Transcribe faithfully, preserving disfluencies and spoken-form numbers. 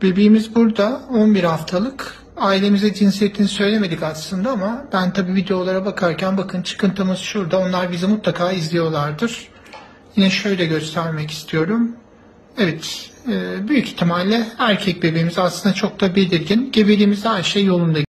Bebeğimiz burada on bir haftalık. Ailemize cinsiyetini söylemedik aslında ama ben tabii videolara bakarken bakın çıkıntımız şurada. Onlar bizi mutlaka izliyorlardır. Yine şöyle göstermek istiyorum. Evet, büyük ihtimalle erkek bebeğimiz aslında çok da belirgin. Gebeliğimizde her şey yolunda.